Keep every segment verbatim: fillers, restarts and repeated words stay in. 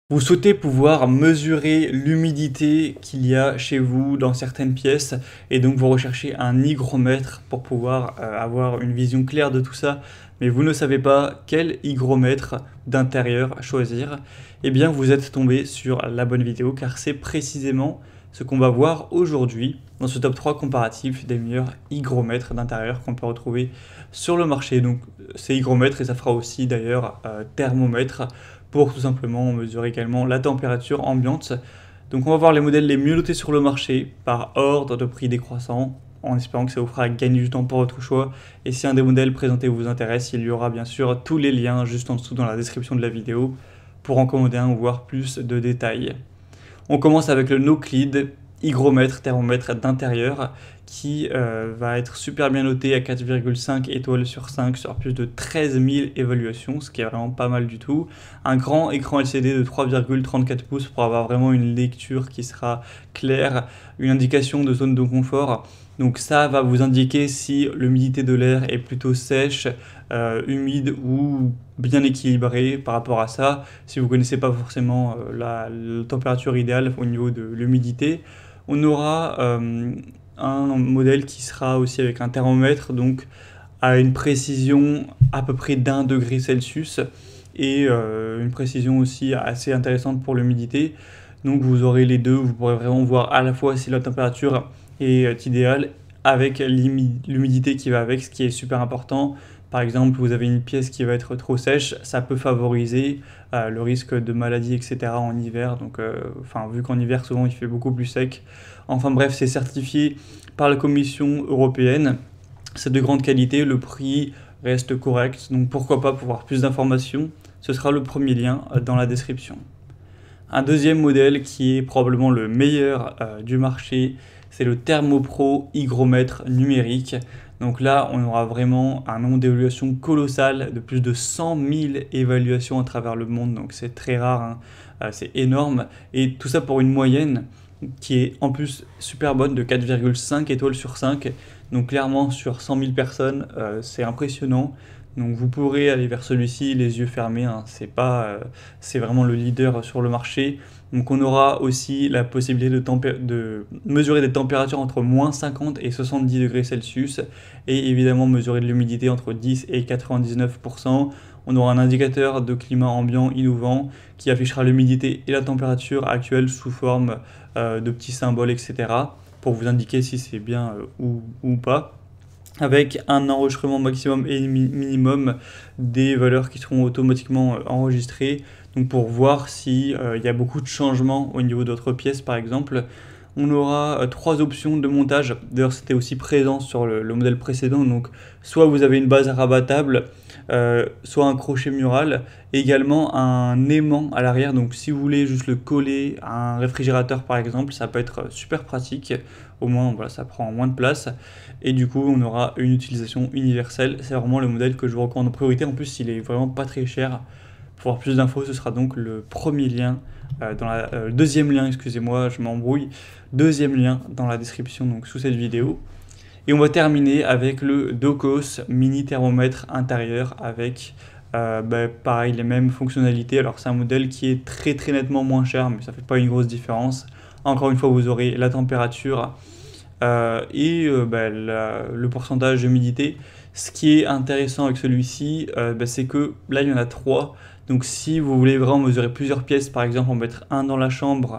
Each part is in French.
Vous souhaitez pouvoir mesurer l'humidité qu'il y a chez vous dans certaines pièces et donc vous recherchez un hygromètre pour pouvoir euh, avoir une vision claire de tout ça, mais vous ne savez pas quel hygromètre d'intérieur choisir. Eh bien, vous êtes tombé sur la bonne vidéo car c'est précisément ce qu'on va voir aujourd'hui dans ce top trois comparatif des meilleurs hygromètres d'intérieur qu'on peut retrouver sur le marché. Donc, c'est hygromètre et ça fera aussi d'ailleurs euh, thermomètre pour tout simplement mesurer également la température ambiante. Donc on va voir les modèles les mieux notés sur le marché par ordre de prix décroissant, en espérant que ça vous fera gagner du temps pour votre choix. Et si un des modèles présentés vous intéresse, il y aura bien sûr tous les liens juste en dessous dans la description de la vidéo pour en commander un ou voir plus de détails. On commence avec le Noclid hygromètre thermomètre d'intérieur qui euh, va être super bien noté à quatre virgule cinq étoiles sur cinq sur plus de treize mille évaluations, ce qui est vraiment pas mal du tout. Un grand écran L C D de trois virgule trente-quatre pouces pour avoir vraiment une lecture qui sera claire, une indication de zone de confort. Donc ça va vous indiquer si l'humidité de l'air est plutôt sèche, euh, humide ou bien équilibrée par rapport à ça. Si vous ne connaissez pas forcément euh, la, la température idéale au niveau de l'humidité, on aura euh, un modèle qui sera aussi avec un thermomètre, donc à une précision à peu près d'un degré Celsius et euh, une précision aussi assez intéressante pour l'humidité. Donc vous aurez les deux, vous pourrez vraiment voir à la fois si la température est idéale avec l'humidité qui va avec, ce qui est super important. Par exemple, vous avez une pièce qui va être trop sèche, ça peut favoriser euh, le risque de maladie, et cetera en hiver. Donc, euh, enfin, vu qu'en hiver, souvent, il fait beaucoup plus sec. Enfin bref, c'est certifié par la Commission européenne. C'est de grande qualité, le prix reste correct. Donc, pourquoi pas, pour avoir plus d'informations, ce sera le premier lien dans la description. Un deuxième modèle qui est probablement le meilleur euh, du marché, c'est le Thermopro hygromètre numérique. Donc là, on aura vraiment un nombre d'évaluations colossal de plus de cent mille évaluations à travers le monde. Donc c'est très rare, hein. euh, c'est énorme. Et tout ça pour une moyenne qui est en plus super bonne de quatre virgule cinq étoiles sur cinq. Donc clairement, sur cent mille personnes, euh, c'est impressionnant. Donc vous pourrez aller vers celui-ci les yeux fermés, hein. C'est pas, euh, c'est vraiment le leader sur le marché. Donc on aura aussi la possibilité de, de mesurer des températures entre moins cinquante et soixante-dix degrés Celsius et évidemment mesurer de l'humidité entre dix et quatre-vingt-dix-neuf pour cent. On aura un indicateur de climat ambiant innovant qui affichera l'humidité et la température actuelle sous forme euh, de petits symboles, et cetera pour vous indiquer si c'est bien euh, ou, ou pas, avec un enregistrement maximum et minimum des valeurs qui seront automatiquement enregistrées, donc pour voir s'il euh, y a beaucoup de changements au niveau d'autres pièces par exemple. On aura euh, trois options de montage, d'ailleurs c'était aussi présent sur le, le modèle précédent, donc soit vous avez une base rabattable, euh, soit un crochet mural, et également un aimant à l'arrière, donc si vous voulez juste le coller à un réfrigérateur par exemple, ça peut être super pratique, au moins voilà, ça prend moins de place, et du coup on aura une utilisation universelle. C'est vraiment le modèle que je vous recommande en priorité, en plus il est vraiment pas très cher. Pour avoir plus d'infos, ce sera donc le premier lien, euh, dans la, euh, le deuxième lien, excusez-moi, je m'embrouille, deuxième lien dans la description, donc sous cette vidéo. Et on va terminer avec le Docos mini thermomètre intérieur avec euh, bah, pareil les mêmes fonctionnalités. Alors c'est un modèle qui est très très nettement moins cher, mais ça fait pas une grosse différence. Encore une fois, vous aurez la température euh, et euh, bah, la, le pourcentage d'humidité. Ce qui est intéressant avec celui-ci, euh, bah, c'est que là il y en a trois. Donc si vous voulez vraiment mesurer plusieurs pièces, par exemple en mettre un dans la chambre,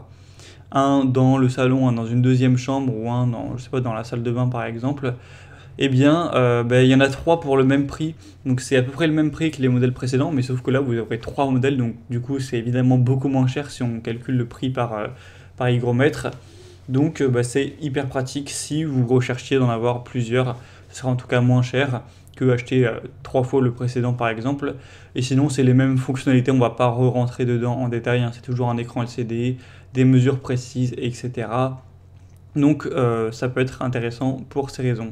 un dans le salon, un dans une deuxième chambre ou un dans, je sais pas, dans la salle de bain par exemple, eh bien euh, bah, il y en a trois pour le même prix. Donc c'est à peu près le même prix que les modèles précédents, mais sauf que là vous aurez trois modèles, donc du coup c'est évidemment beaucoup moins cher si on calcule le prix par, euh, par hygromètre. Donc euh, bah, c'est hyper pratique si vous recherchiez d'en avoir plusieurs, ce sera en tout cas moins cher que acheter euh, trois fois le précédent par exemple. Et sinon c'est les mêmes fonctionnalités, on va pas re-rentrer dedans en détail, hein. C'est toujours un écran L C D, des mesures précises, et cetera. Donc euh, ça peut être intéressant pour ces raisons.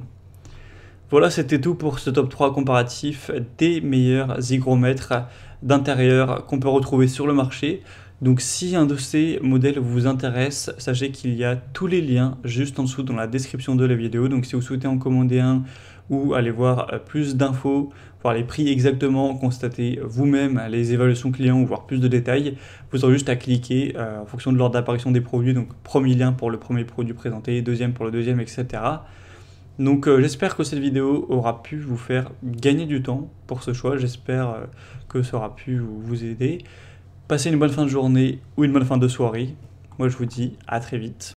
Voilà, c'était tout pour ce top trois comparatif des meilleurs hygromètres d'intérieur qu'on peut retrouver sur le marché. Donc si un de ces modèles vous intéresse, sachez qu'il y a tous les liens juste en dessous dans la description de la vidéo. Donc si vous souhaitez en commander un ou aller voir plus d'infos, voir les prix exactement, constater vous-même les évaluations clients ou voir plus de détails, vous aurez juste à cliquer euh, en fonction de l'ordre d'apparition des produits. Donc premier lien pour le premier produit présenté, deuxième pour le deuxième, et cetera. Donc euh, j'espère que cette vidéo aura pu vous faire gagner du temps pour ce choix. J'espère euh, que ça aura pu vous, vous aider. Passez une bonne fin de journée ou une bonne fin de soirée. Moi je vous dis à très vite.